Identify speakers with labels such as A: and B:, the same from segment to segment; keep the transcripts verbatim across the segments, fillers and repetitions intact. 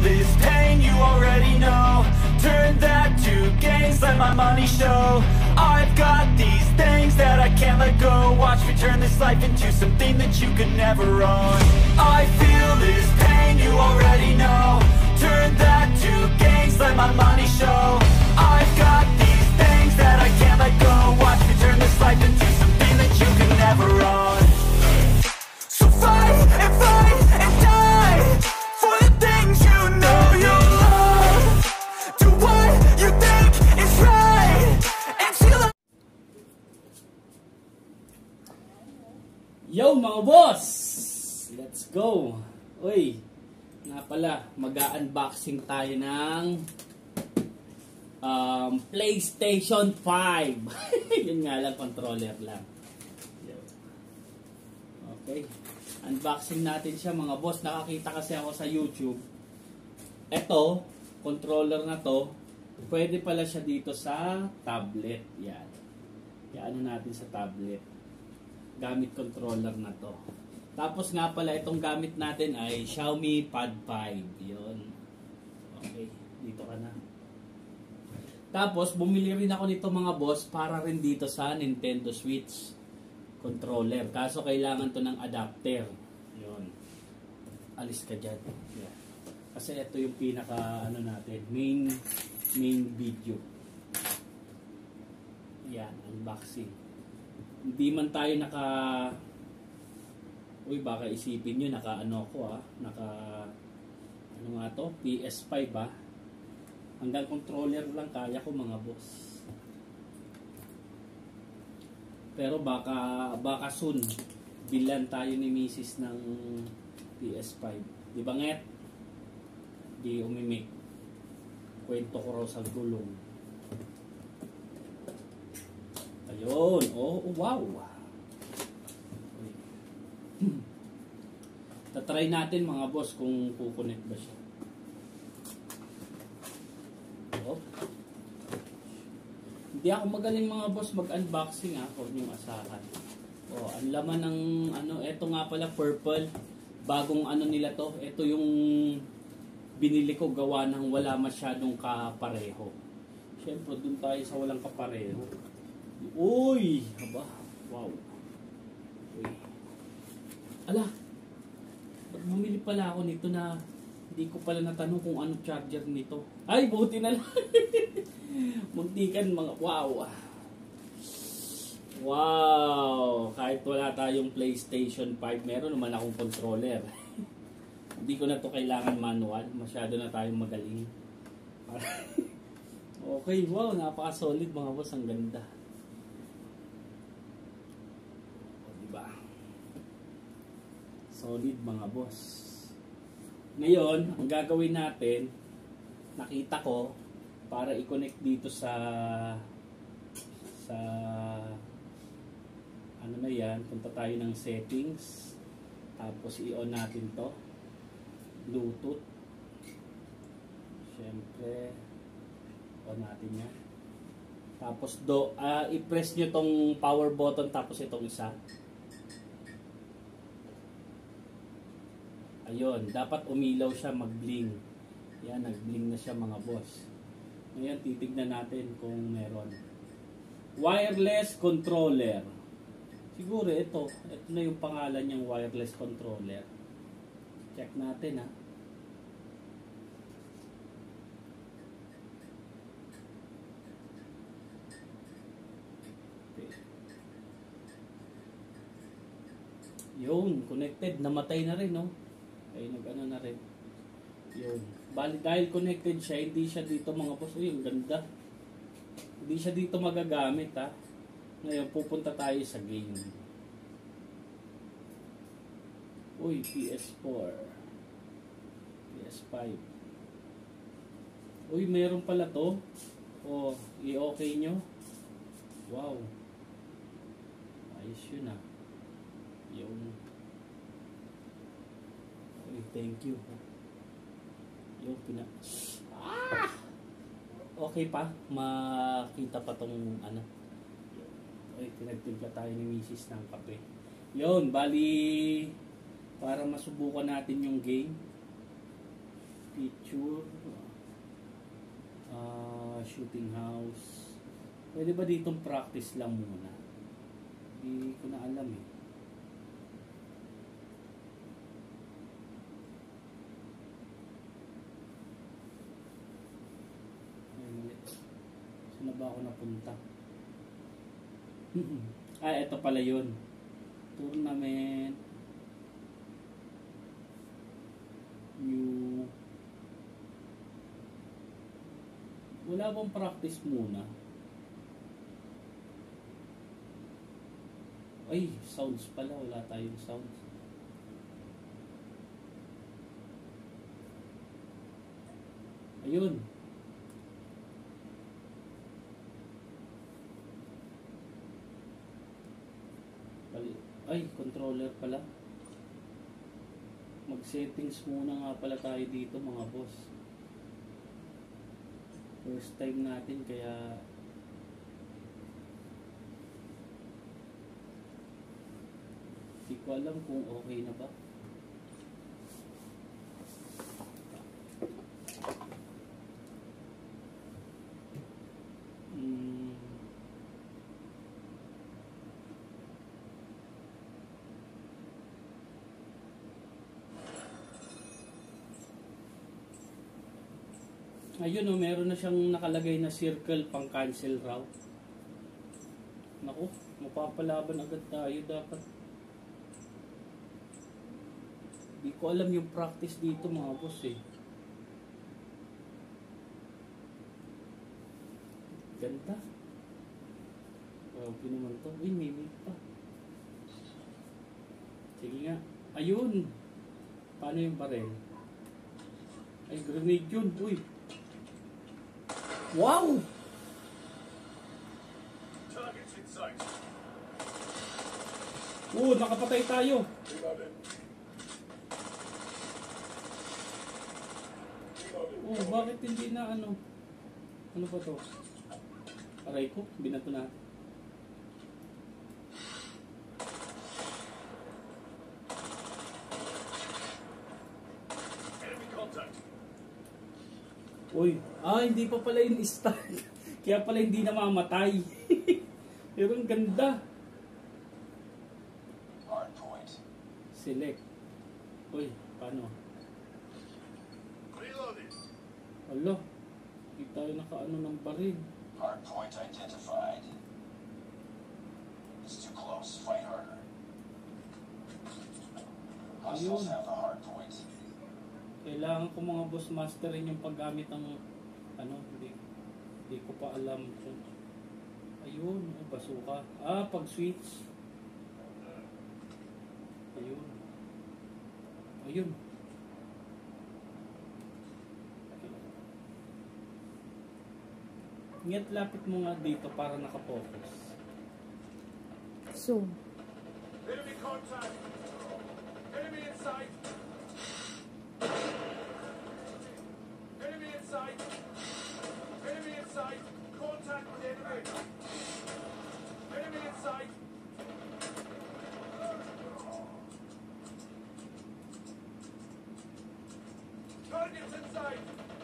A: this pain, you already know. Turn that to gains, let my money show. I've got these things that I can't let go. Watch me turn this life into something that you could never own. I feel this pain, you already know. Turn that to gains, let my money show. I've got these things that I can't let go. Watch me turn this life into something that you could never own. So fight and fight and die for the things you know you love. Do what you think is right until I...
B: Yo mga boss! Let's go! Uy, nga pala, mag-unboxing tayo ng um, PlayStation five. Yun nga lang, controller lang. Okay, unboxing natin siya mga boss. Nakakita kasi ako sa YouTube. Ito, controller na to, pwede pala siya dito sa tablet. Yan. Yan natin sa tablet. Gamit controller na to. Tapos nga pala, itong gamit natin ay Xiaomi Pad five. Yun. Okay, dito ka na. Tapos, bumili rin ako nito mga boss para rin dito sa Nintendo Switch controller. Kaso, kailangan to ng adapter. Yun. Alis ka dyan. Yeah. Kasi ito yung pinaka, ano natin, main, main video. Yan, unboxing. Hindi man tayo naka... Uy, baka isipin nyo, naka ano ko ah, naka, ano nga to, P S five ah. Hanggang controller lang kaya ko mga boss. Pero baka, baka soon, bilan tayo ni misis ng P S five. Di ba nget? Di umimik. Kwento ko raw sa gulong. Ayun, oh, wow. Tatry natin mga boss kung kukunik ba siya. Oh. Hindi ako magaling mga boss mag-unboxing ha, huwag niyong asahan. Oh, ang laman ng ano, eto nga pala purple. Bagong ano nila to. Ito yung binili ko gawa ng wala masyadong kapareho. Siyempre dun tayo sa walang kapareho. Uy, haba. Wow. Uy. Ala. Bumili pala ako nito na hindi ko pala natanong kung ano charger nito. Ay, buti na lang. Muntikan mga, wow. Wow. Kahit wala tayong PlayStation five, meron naman akong controller. Hindi ko na to kailangan manual. Masyado na tayong magaling. Okay, wow. Napaka-solid mga boss. Ang ganda. Solid mga boss. Ngayon, ang gagawin natin, nakita ko, para i-connect dito sa sa ano na yan, punta tayo ng settings, tapos i-on natin to, Bluetooth. Siyempre, on natin yan. Tapos do, uh, i-press nyo tong power button, tapos itong isa. Ayun, dapat umilaw siya, mag-bling. Yan, nag-bling na siya mga boss. Ngayon, titignan natin kung meron. Wireless controller. Siguro ito. Ito na yung pangalan niyang wireless controller. Check natin ha. Okay. Yun, connected. Namatay na rin, no? Ay, nag-ano na rin. Yun. Bali, dahil connected siya, hindi siya dito mga boss. Uy, ang ganda. Hindi siya dito magagamit, ha. Ngayon, pupunta tayo sa game. Uy, P S four. P S five. Uy, meron pala to. O, i-okay nyo. Wow. Ayos yun, ha. Yung... Thank you. Yung pina... Ah! Okay pa. Makita pa tong ano. Ay, pinagtimpla tayo ni misis ng kape. Yun, bali... Para masubukan natin yung game. Feature. Uh, shooting house. Pwede ba ditong practice lang muna? Hindi ko na alam eh. Saan na ba ako napunta? Ah, eto pala yun. Tournament. New. Wala bang practice muna? Ay, sounds pala. Wala tayong sounds. Ayun. Ay, controller pala. Mag-settings muna nga pala tayo dito mga boss. First time natin kaya hindi ko alam kung okay na ba. Hmm. Ayun o, oh, meron na siyang nakalagay na circle pang cancel route. Naku, mapapalaban agad tayo dapat. Hindi ko alam yung practice dito mga boss eh. Ganda. Okay naman to. Uy, may may pa. Sige nga. Ayun. Paano yung barel? Ay, grenade yun. Uy. Wow! Oo, nakapatay tayo. Oh, bakit hindi na ano? Ano ba to? Aray ko, binato na. Uy, ah, hindi pa pala yung start. Kaya pala hindi na mamatay. Pero ang ganda. Select. Uy, paano? Alo, hindi tayo nakaano ng baril.
C: Hardpoint identified. It's too close. Fight harder. Hostiles have the hardpoint.
B: Kailangan ko mga boss masterin yung paggamit ng ano, hindi, hindi ko pa alam kung ayun, oh, basuka. Ah, pag switch. Ayun. Ayun. Ingat, lapit mo nga dito para nakapokus.
D: Zoom.
C: Enemy contact. Enemy in sight. Enemy in sight. Enemy in sight. Contact with enemy. Enemy in sight. Targets in sight.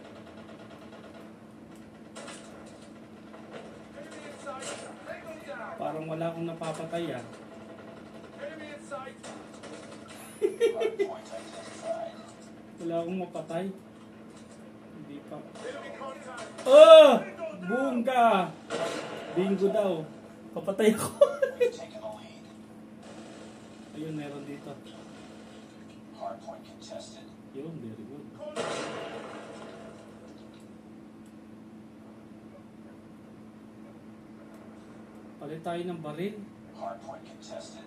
C: Enemy in sight. Take them down.
B: Parang wala akong napapatay ah.
C: Enemy in sight. Hardpoint identified.
B: Wala akong mapatay. Hindi pa.
C: Enemy contact.
B: Oh! Boom ka! Bingo daw. Papatay ko.
C: We've taken the lead.
B: Ayun, meron dito.
C: Hardpoint contested.
B: Yun, very good. Palit tayo ng baril.
C: Hardpoint contested.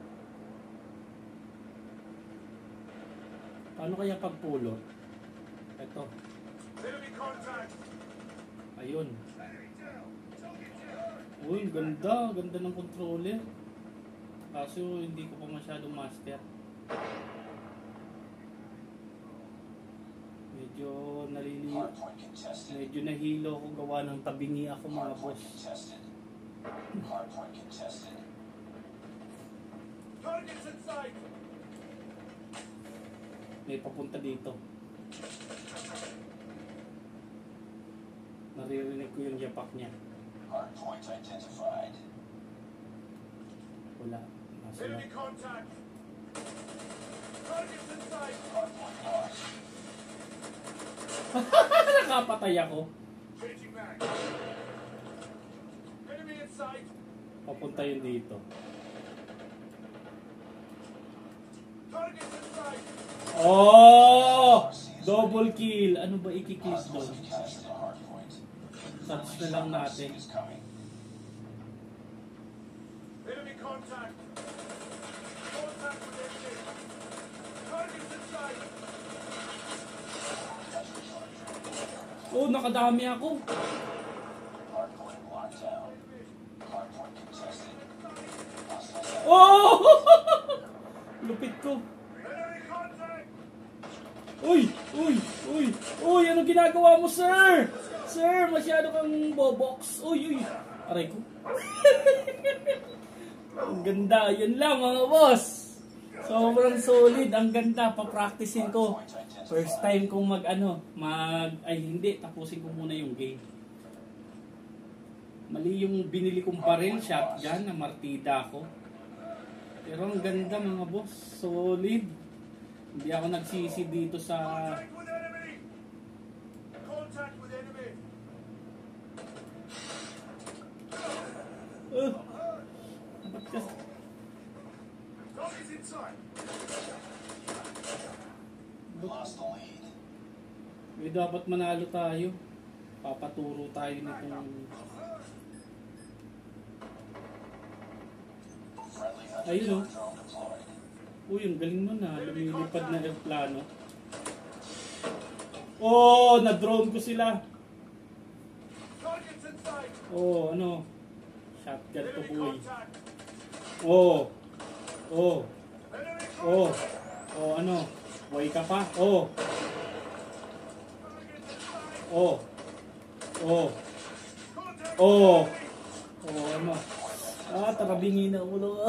B: Paano kaya pagpulot? Ito.
C: Enemy contact.
B: Ayun. Uy, ganda. Ganda ng controller. Kaso hindi ko pa masyadong master. Medyo nalili...
C: Hardpoint contested.
B: Medyo nahilo ako gawa ng tabingi ako mga
C: Hardpoint
B: boss.
C: contested. Hardpoint contested.
A: Targets in sight.
B: May papunta dito. Naririnig ko yung yapak niya.
C: Hardpoint identified.
B: Wala. Nasa
C: Enemy contact. Targets in sight. Hardpoint lost.
B: Nakapatay ako.
C: Changing mag. Enemy in sight.
B: Papunta yun dito.
C: Targets in sight.
B: Oh! Double kill. Ano ba ikikill doon?
C: Hostiles have captured the hardpoint.
B: Touch na lang natin.
C: Is coming. Enemy contact. Contact with enemy. Targets in sight.
B: Oh, nakadami ako.
C: Hardpoint locked down. Hardpoint contested. Hostiles have
B: Oh! Lupit ko.
C: enemy contact.
B: Uy! Uy! Uy! Uy! Ano ginagawa mo, sir? Sir, masyado kang bobox. Uy! Uy! Aray ko. Ang ganda. Yun lang, mga boss. Sobrang solid. Ang ganda. Pa-practicein ko. First time kong mag ano, mag, ay hindi, tapusin ko muna yung game. Mali yung binili kong barrel shotgun na martida ko. Pero ang ganda mga boss, solid. Hindi ako nagsisi dito sa...
C: Contact with enemy. Contact with enemy.
B: Uh, ba't ka...
C: Targets inside. Lost the lead.
B: May dapat manalo tayo. Papaturo tayo nitong...
C: Friendly hunter
B: Ayun o.
C: drone deployed.
B: Uy, ang galing nun ha. Lumilipad na aeroplano. Oh, na-drone ko sila.
C: Targets inside.
B: Oh, ano? Shotgun to
C: Enemy
B: boy.
C: contact.
B: Oh. Oh.
C: Enemy
B: Oh.
C: contact.
B: Oh, ano? Buhay ka pa? Oh.
C: Targets inside.
B: Oh. Oh.
C: Contact
B: Oh.
C: with enemy.
B: Oh, ano? Ah, tarabingi na ulo.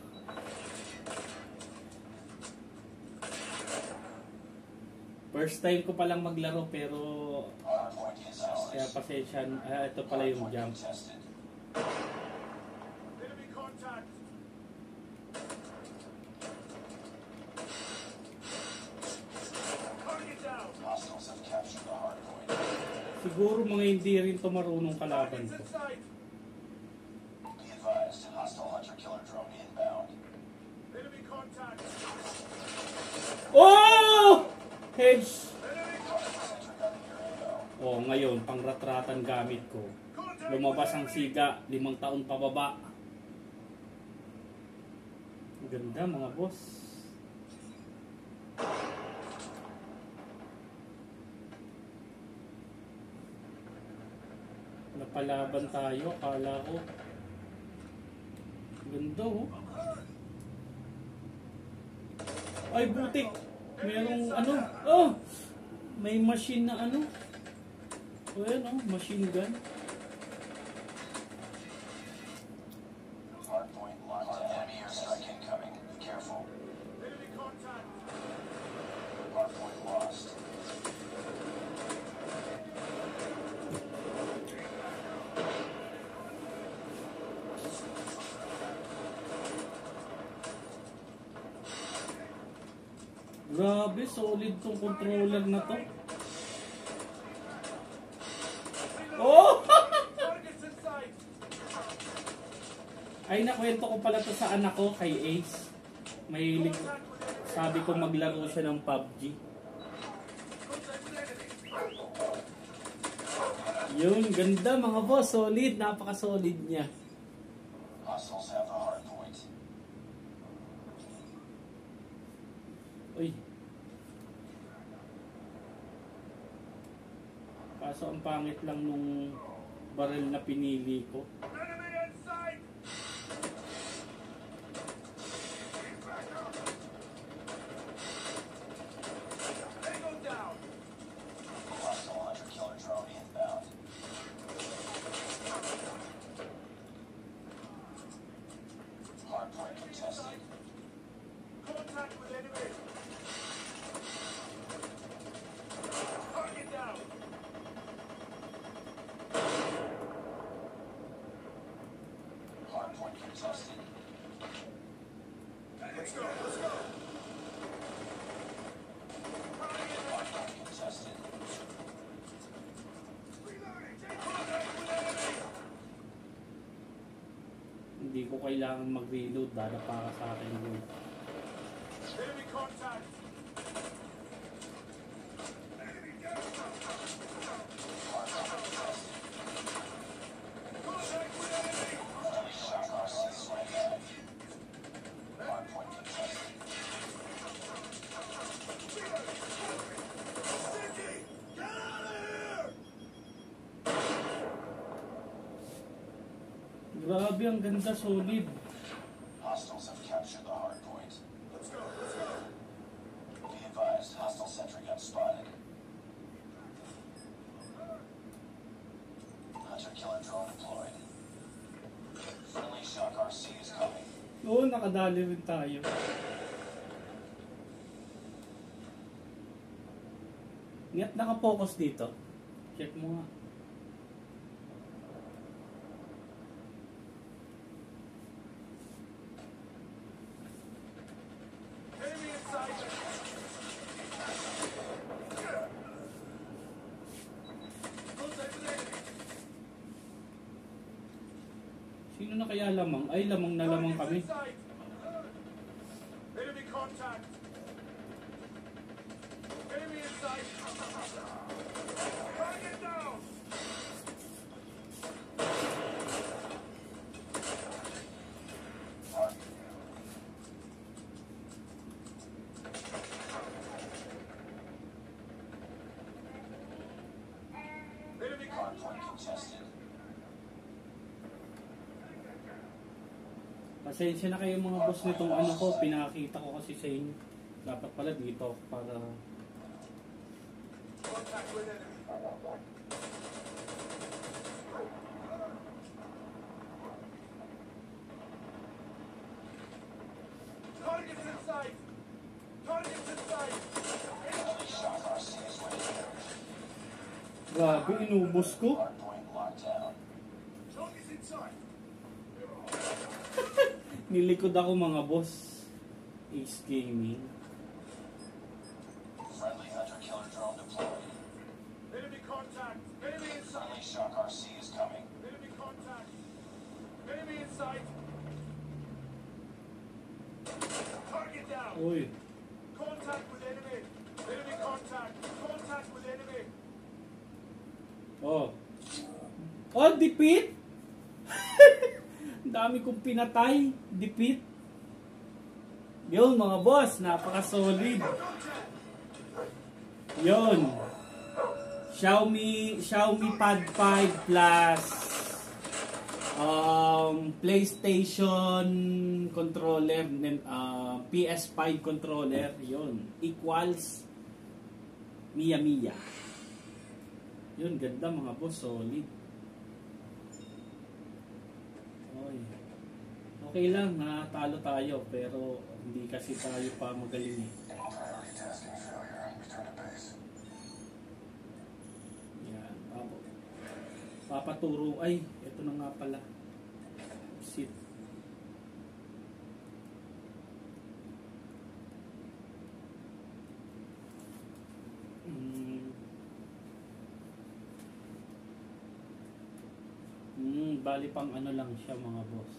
B: First time ko palang maglaro pero
C: Hardpoint is
B: kaya
C: ours.
B: pasensya. Ah, ito pala yung jump.
C: Contested. Enemy contact. Target down. Hostiles have captured the hardpoint.
B: Siguro mga hindi rin to marunong kalaban
C: Targets
B: ko.
C: inside. Be advised, hostile hunter killer drone inbound. Enemy contact.
B: Oh! Hedge!
C: Enemy contact. Enter gun in your inbound.
B: Oh, ngayon, pangratratan gamit ko.
C: Contact
B: Lumabas
C: with
B: ang
C: enemy.
B: siga, limang taon pababa. Ang ganda mga boss. Napalaban tayo, akala ko. Ganda oh. Ay butik! Merong ano? Oh! May machine na ano? O yan oh, machine gun.
C: Hardpoint locked down. Enemy airstrike incoming. Be careful. Enemy contact. Hardpoint lost.
B: Grabe, solid tong controller na to. Oh!
C: Targets inside.
B: Ay, nakwento ko pala to sa anak ko, kay Ace. May lig- sabi ko maglaro siya ng P U B G.
C: Contact with enemy.
B: Yun, ganda mga boss, solid, napaka-solid niya.
C: Hostiles have the hardpoint.
B: Uy. Kaso ang pangit lang nung baril na pinili ko.
C: Enemy inside. Tango down. Hostile hunter killer drone inbound. Hardpoint contested. Contact with enemy. Target down.
B: Hindi ko kailangan mag-reload. Dadapa ka sa akin yun.
A: Enemy contact!
B: Grabe, ang ganda, solid.
C: Hostiles have captured the hard point. Let's go, let's go. Be advised, hostile sentry gun spotted. Hunter-killer drone deployed. Friendly Shock R C is coming.
B: Oo, nakadali rin tayo. Nga't nakapokus dito. Check mo nga.
A: Enemy inside! Contact with enemy!
B: Sino na kaya lamang? Ay, lamang na lamang kami.
A: Inside. Enemy contact! Enemy inside! Target down! Enemy
C: Hard point contested.
B: Pasensya na kayo mga boss nitong ano ko. Pinakita ko kasi sa inyo. Dapat pala dito para...
A: contact with enemy! Targets inside! Targets inside!
C: Friendly Shock R C is ready.
B: Grabe, inubos ko.
C: Hard point locked down.
A: Targets inside!
B: Nilikod ako mga boss. Ace Gaming.
C: Friendly hunter-killer drone deployed.
A: Enemy contact! Enemy inside!
C: Friendly Shock R C is coming.
A: Enemy contact! Enemy inside! Target down!
B: Uy.
A: Contact with enemy! Enemy contact! Contact with enemy!
B: Oh. Oh, defeat! Ang dami kong pinatay. Defeat. Yun mga boss, napaka-solid. Yun. Xiaomi Xiaomi Pad five plus um, PlayStation controller, uh, P S five controller, yun. Equals Mia Mia. Yun, ganda mga boss, solid. Oy. Okay lang, natalo tayo, pero hindi kasi tayo pa magaling eh.
C: Priority testing failure. Return to base.
B: Yan, papo. Papaturo, ay, ito na nga pala. Sit. Hmm. Hmm, bali pang ano lang siya mga boss.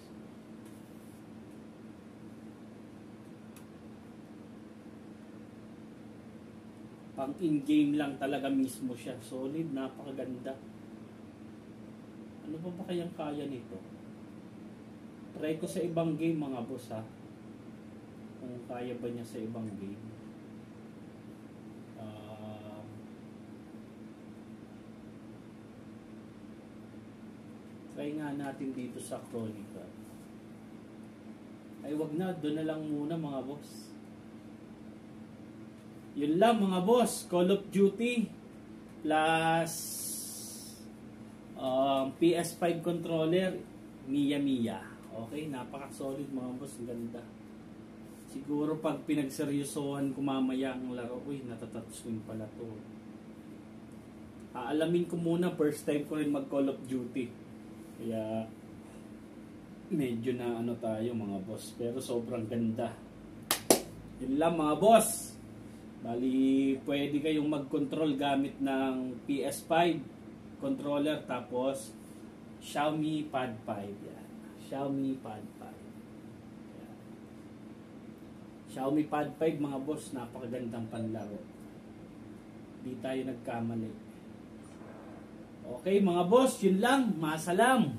B: Pang in-game lang talaga mismo siya. Solid, napakaganda. Ano ba ba kayang kaya nito? Try ko sa ibang game mga boss ha. Kung kaya ba niya sa ibang game. Uh, try nga natin dito sa Chronicle. Ay wag na, doon na lang muna mga boss. Yun lang mga boss, Call of Duty plus um, P S five controller, Mia Mia. Okay, napaka-solid mga boss, ganda. Siguro pag pinagseryosohan ko mamaya ang laro, uy, natatouchscreen pala to. Aalamin ko muna, first time ko rin mag Call of Duty. Kaya medyo na ano tayo mga boss, pero sobrang ganda. Yun lang mga boss. Bali, pwede kayong mag-control gamit ng P S five controller tapos Xiaomi Pad five yan. Xiaomi Pad five. Xiaomi Pad five mga boss, napakagandang panlaro. Di tayo nagkamali. Okay mga boss, yun lang. Masalam.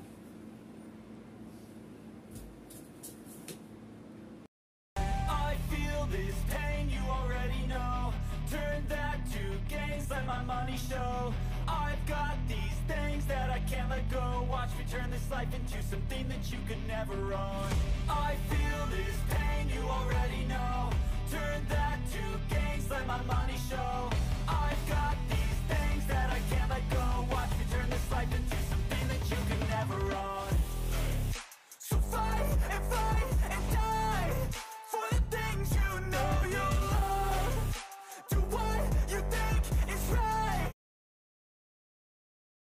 A: I feel this pain, you already know. Turn that to gains, let my money show. I've got these things that I can't let go. Watch me turn this life into something that you could never own. I feel this pain, you already know. Turn that to gains, let my money show. I've got